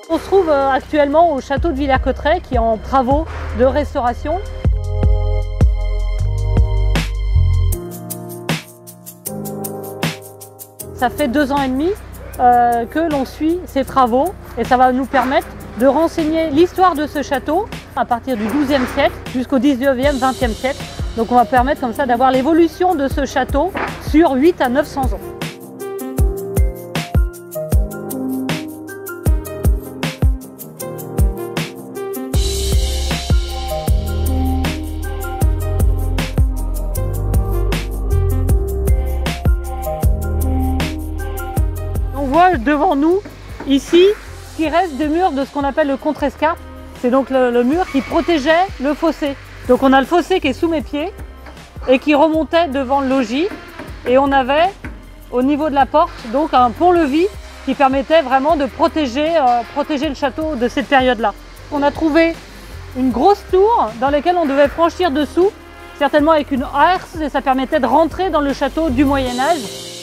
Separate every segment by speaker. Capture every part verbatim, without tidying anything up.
Speaker 1: On se trouve actuellement au château de Villers-Cotterêts qui est en travaux de restauration. Ça fait deux ans et demi euh, que l'on suit ces travaux et ça va nous permettre de renseigner l'histoire de ce château à partir du douzième siècle jusqu'au dix-neuvième, vingtième siècle. Donc on va permettre comme ça d'avoir l'évolution de ce château sur huit à neuf cents ans. On voit devant nous, ici, ce qui reste des murs de ce qu'on appelle le contre-escarpe. C'est donc le, le mur qui protégeait le fossé. Donc on a le fossé qui est sous mes pieds et qui remontait devant le logis. Et on avait, au niveau de la porte, donc un pont-levis qui permettait vraiment de protéger, euh, protéger le château de cette période-là. On a trouvé une grosse tour dans laquelle on devait franchir dessous, certainement avec une herse, et ça permettait de rentrer dans le château du Moyen-Âge.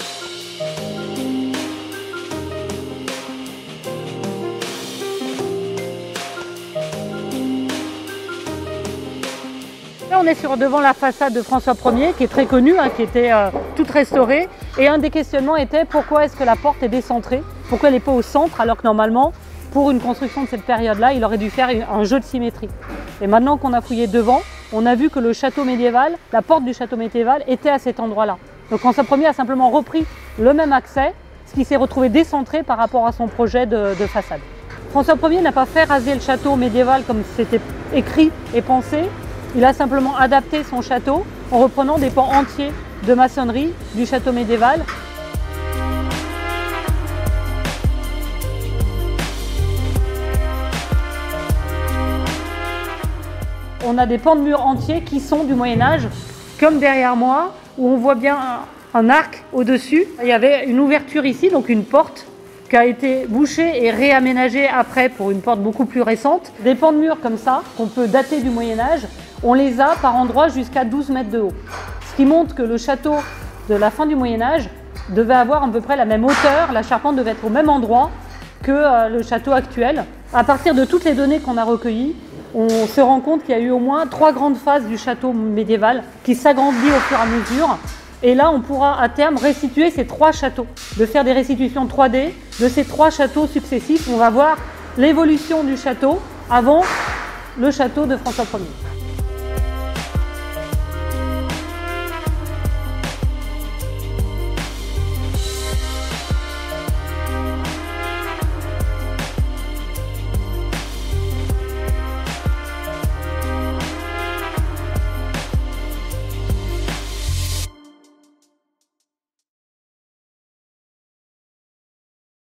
Speaker 1: Là, on est sur, devant la façade de François Ier, qui est très connue, hein, qui était euh, toute restaurée. Et un des questionnements était pourquoi est-ce que la porte est décentrée? Pourquoi elle n'est pas au centre, alors que normalement, pour une construction de cette période-là, il aurait dû faire un jeu de symétrie. Et maintenant qu'on a fouillé devant, on a vu que le château médiéval, la porte du château médiéval était à cet endroit-là. Donc François Ier a simplement repris le même accès, ce qui s'est retrouvé décentré par rapport à son projet de, de façade. François Ier n'a pas fait raser le château médiéval comme c'était écrit et pensé. Il a simplement adapté son château en reprenant des pans entiers de maçonnerie du château médiéval. On a des pans de murs entiers qui sont du Moyen-Âge, comme derrière moi, où on voit bien un, un arc au-dessus. Il y avait une ouverture ici, donc une porte qui a été bouchée et réaménagée après pour une porte beaucoup plus récente. Des pans de murs comme ça, qu'on peut dater du Moyen-Âge, on les a par endroits jusqu'à douze mètres de haut. Ce qui montre que le château de la fin du Moyen-Âge devait avoir à peu près la même hauteur, la charpente devait être au même endroit que euh, le château actuel. À partir de toutes les données qu'on a recueillies, on se rend compte qu'il y a eu au moins trois grandes phases du château médiéval qui s'agrandit au fur et à mesure. Et là, on pourra à terme restituer ces trois châteaux, de faire des restitutions trois D de ces trois châteaux successifs. On va voir l'évolution du château avant le château de François Ier.